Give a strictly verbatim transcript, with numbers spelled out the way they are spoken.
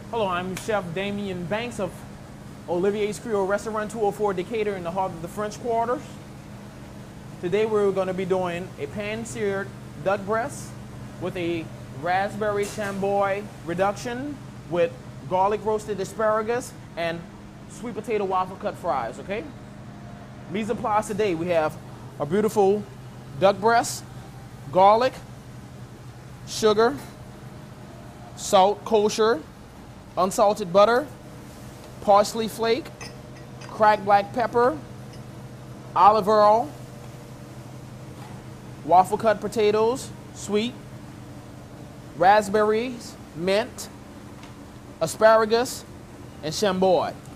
Hello, I'm Chef Damian Banks of Olivier's Creole Restaurant, two oh four Decatur in the heart of the French Quarters. Today we're going to be doing a pan-seared duck breast with a raspberry chamboy reduction with garlic roasted asparagus and sweet potato waffle cut fries, okay? Mise en place today, we have a beautiful duck breast, garlic, sugar, salt, kosher, unsalted butter, parsley flake, cracked black pepper, olive oil, waffle cut potatoes, sweet, raspberries, mint, asparagus, and chamboy.